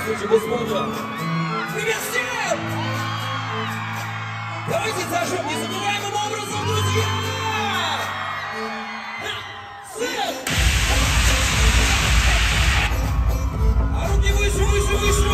Здравствуйте, господа! Привет всем! Давайте зажжем незабываемым образом, друзья! А руки выше, выше, выше!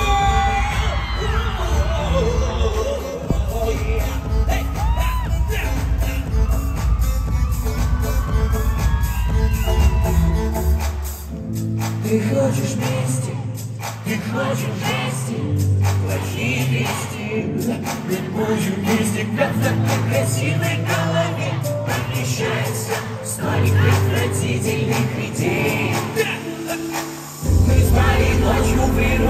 Ты хочешь мести, ты хочешь жести, плохие вести. Мы будем вместе, как в такой красивой голове помещается столько отвратительных идей. Мы спали ночью в природе.